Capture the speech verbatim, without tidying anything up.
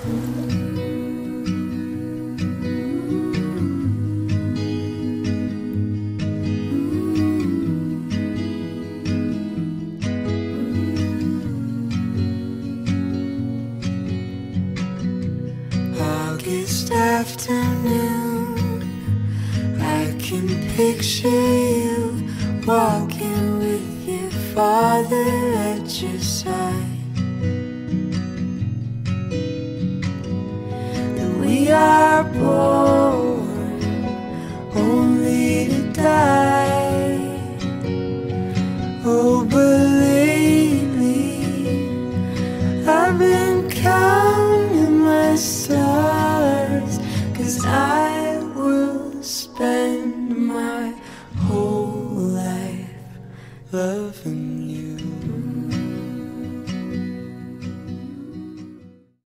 August afternoon, I can picture you walking with your father at your side. And we are born only to die. Oh, but lately I've been counting my steps,